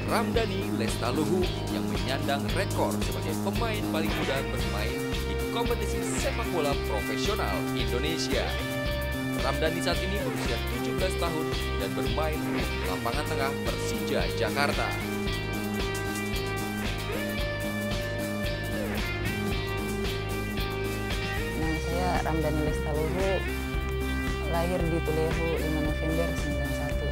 Ramdhani Lestaluhu yang menyandang rekor sebagai pemain paling muda bermain di kompetisi sepak bola profesional Indonesia. Ramdhani saat ini berusia 17 tahun dan bermain di lapangan tengah Persija Jakarta. Nama saya Ramdhani Lestaluhu, lahir di Tulehu 5 November 91.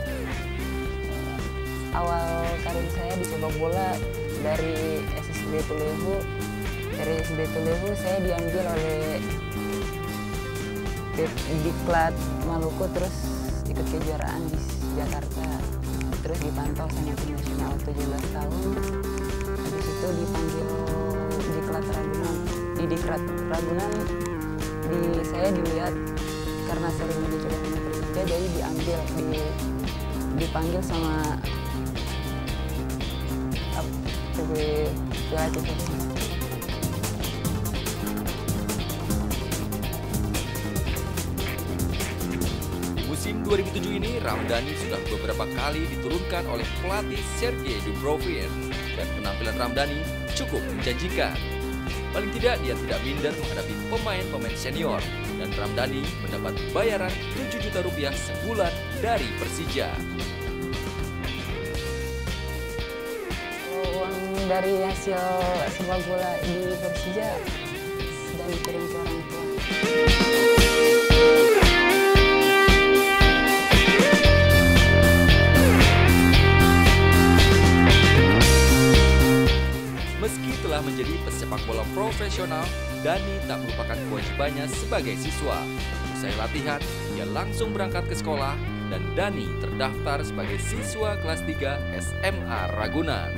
Awal karir saya di sepak bola dari SSB Tulehu. Dari SSB Tulehu saya diambil oleh Diklat Maluku, terus ikut kejuaraan di Jakarta, terus dipantau sama tim nasional 17 tahun. Habis itu dipanggil Diklat Ragunan. Di Diklat Ragunan saya dilihat karena sering dicoba sama Persija, jadi dipanggil sama pelatih Persija. Musim 2007 ini, Ramdhani sudah beberapa kali diturunkan oleh pelatih Sergei Dubrovin dan penampilan Ramdhani cukup menjanjikan. Paling tidak dia tidak minder menghadapi pemain-pemain senior dan Ramdhani mendapat bayaran 7 juta rupiah sebulan dari Persija. Uang dari hasil sepak bola di Persija sudah dikirim ke orang tua. Meski telah menjadi pesepak bola profesional, Dhani tak melupakan kewajibannya sebagai siswa. Usai latihan, ia langsung berangkat ke sekolah dan Dhani terdaftar sebagai siswa kelas 3 SMA Ragunan.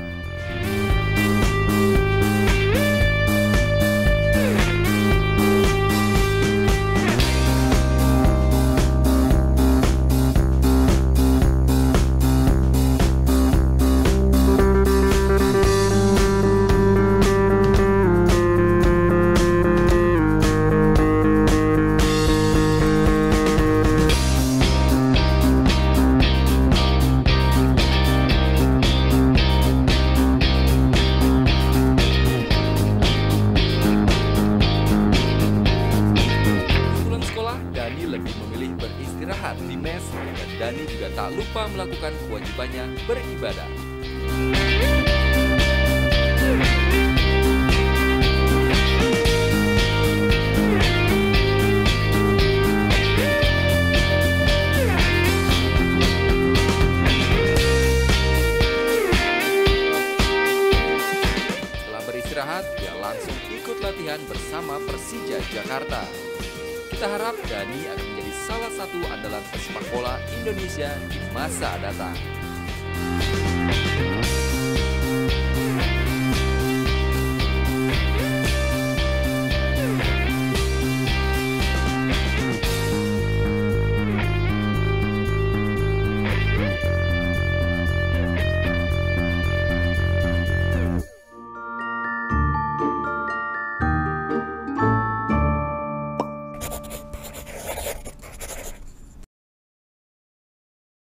Dhani lebih memilih beristirahat di mes dan Dhani juga tak lupa melakukan kewajibannya beribadah. Setelah beristirahat, dia langsung ikut latihan bersama Persija Jakarta. Kita harap Dhani akan menjadi salah satu andalan pesepak bola Indonesia di masa datang.